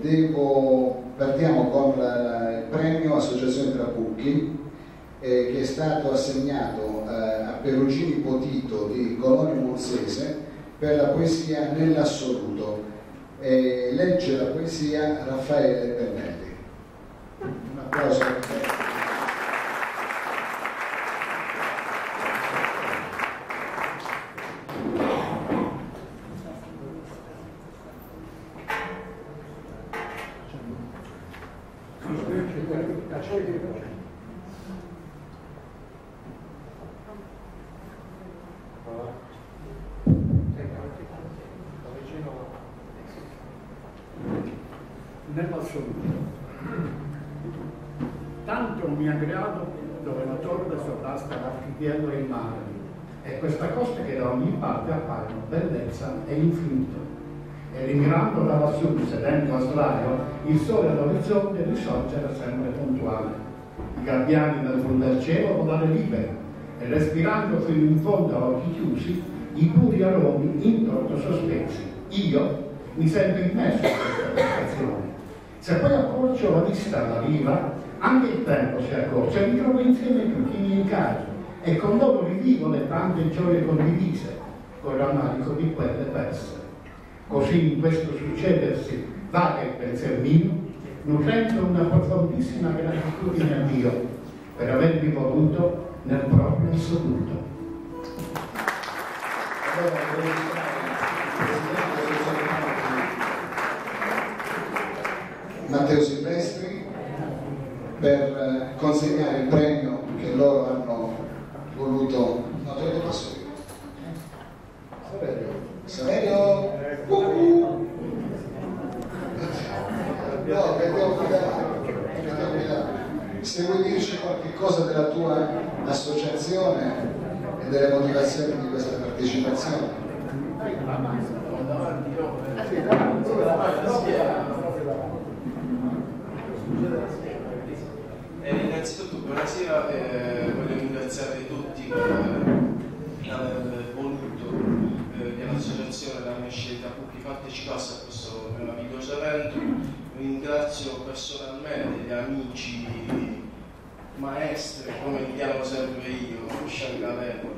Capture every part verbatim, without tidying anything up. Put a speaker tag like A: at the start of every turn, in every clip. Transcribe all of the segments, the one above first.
A: devo, partiamo con la, la, il premio Associazione Trabucchi, eh, che è stato assegnato eh, a Perugini Potito di Colonio Monzese per la poesia Nell'assoluto. Eh, legge la poesia Raffaele Pennelli. Un applauso per te.
B: Nell'assoluto. Tanto mi aggrado dove la torre sovrasta l'archipiello e il mare, e questa costa che da ogni parte appaiono bellezza e infinito. E rimirando da lassù, sedendo a sdraio, il sole all'orizzonte risorgere sempre puntuale. I gabbiani nel fond del cielo volare liberi, e respirando fino in fondo a occhi chiusi i puri aromi intorno sospesi. Io mi sento immerso in questa perfezione. Se poi approccio la vista alla riva, anche il tempo si accorcia, mi trovo insieme ai tutti i miei cari e con loro rivivo le tante gioie condivise, con rammarico di quelle perse. Così in questo succedersi vaga il pensier mio, nutrendo una profondissima gratitudine a Dio per avermi voluto nel proprio assoluto.
A: Matteo Silvestri per consegnare il premio che loro hanno voluto. No, te lo passo io. Saverio. Saverio. Uh-huh. No, che devo guidare. Se vuoi dirci qualche cosa della tua associazione e delle motivazioni di questa partecipazione.
C: Eh, innanzitutto buonasera, eh, voglio ringraziare tutti per aver voluto eh, che l'associazione La Mesce Trabucchi partecipasse a questo meraviglioso evento. Ringrazio personalmente gli amici maestri, come li chiamo sempre io, Sciangalevole,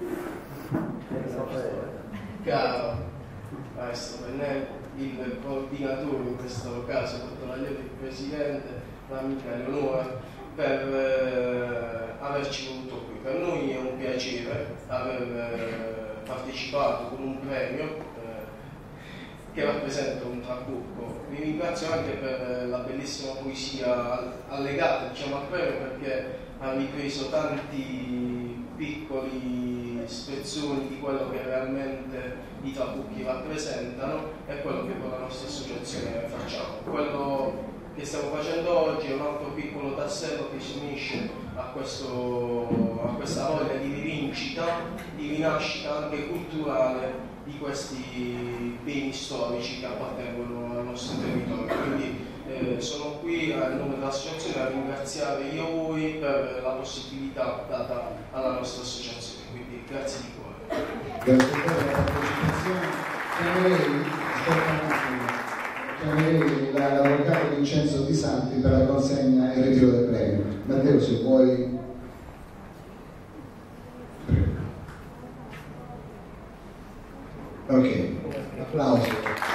C: caro maestro Pennelli, il coordinatore in questo caso, Cottolaglione, il presidente, l'amica Eleonora, per eh, averci voluto qui. Per noi è un piacere aver eh, partecipato con un premio eh, che rappresenta un Trabucco. Vi ringrazio anche per la bellissima poesia allegata, diciamo, al premio, perché ha ripreso tanti piccoli spezzoni di quello che realmente i Trabucchi rappresentano e quello che con la nostra associazione facciamo. Quello che stiamo facendo oggi è un altro piccolo tassello che si unisce a, questo, a questa voglia di rivincita, di rinascita anche culturale di questi beni storici che appartengono al nostro territorio. Quindi eh, sono qui a nome dell'associazione a ringraziare io voi per la possibilità data alla nostra associazione. Quindi grazie di cuore.
A: Grazie per la partecipazione. Chiamerei, chiamerei l'avvocato Vincenzo Di Santi per la consegna e il ritiro del premio. Matteo, se vuoi. Prego. Ok, applauso.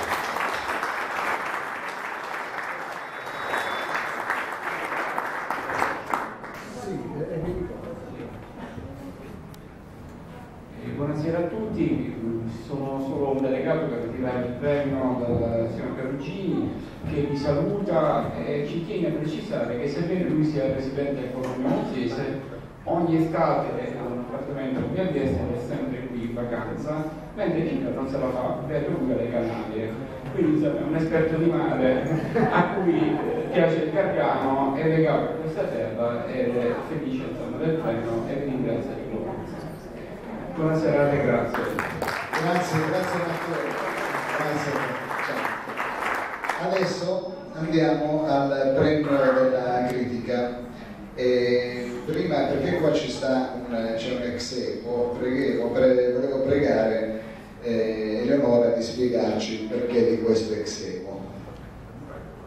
D: Buonasera a tutti, sono solo un delegato per ritirare il premio dal signor Perugini, che vi saluta e ci tiene a precisare che sebbene lui sia residente a Colonio Monzese, ogni estate un appartamento qui a Vieste è sempre qui in vacanza, mentre Gino non se la fa per lui alle Canarie. Quindi insomma, è un esperto di mare a cui piace il Carpiano, è legato a questa terra ed è felice insomma, del premio e vi ringrazio di nuovo. Buona serata e grazie.
A: Grazie, grazie Matteo. Grazie. Ciao. Adesso andiamo al premio della critica. E prima, perché qua ci sta un, c'è un ex equo, preghevo, pre, volevo pregare eh, Eleonora di spiegarci il perché di questo ex equo.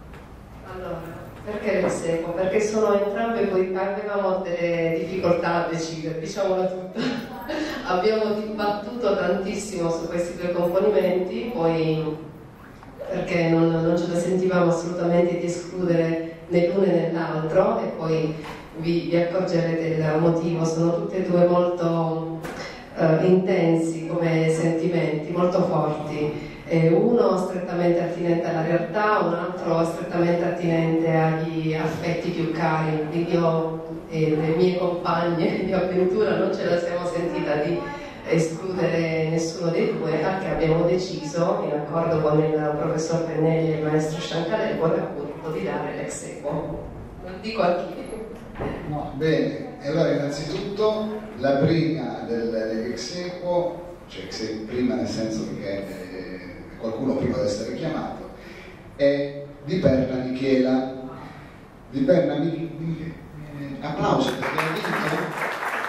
E: equo, perché sono entrambe, poi avevamo delle difficoltà a decidere, diciamola tutta. Abbiamo dibattuto tantissimo su questi due componimenti, poi perché non, non ce la sentivamo assolutamente di escludere né l'uno né nell'altro, e poi vi, vi accorgerete del motivo. Sono tutte e due molto uh, intensi come sentimenti, molto forti. Eh, uno strettamente attinente alla realtà, un altro strettamente attinente agli affetti più cari. Io e le mie compagne di avventura non ce la siamo sentita di escludere nessuno dei due, al che abbiamo deciso, in accordo con il professor Pennelli e il maestro Sciancalevole, appunto di dare l'ex equo. Non dico a chi.
A: No, bene, allora innanzitutto la prima dell'ex equo, cioè ex equo prima nel senso che eh, qualcuno prima di essere chiamato, è di Perla Michela. Di Perla Michela, eh, applauso perché ha vinto.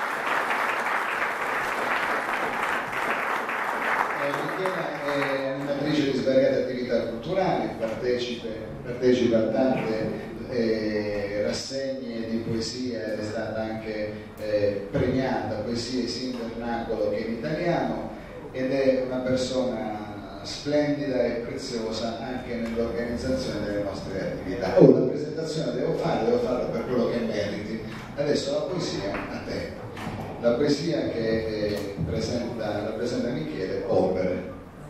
A: È animatrice di svariate attività culturali, partecipa, partecipa a tante eh, rassegne di poesia ed è stata anche eh, premiata poesie sia in vernacolo che in italiano, ed è una persona splendida e preziosa anche nell'organizzazione delle nostre attività. Oh, la presentazione devo fare, devo farla per quello che meriti. Adesso la poesia a te. La poesia che eh, presenta, rappresenta Michele, Polvere.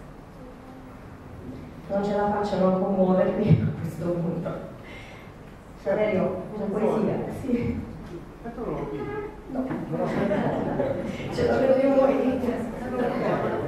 F: Non ce la faccio a non commuovermi a questo punto. Saverio, una poesia? Sì. No, ce l'avevo io voi.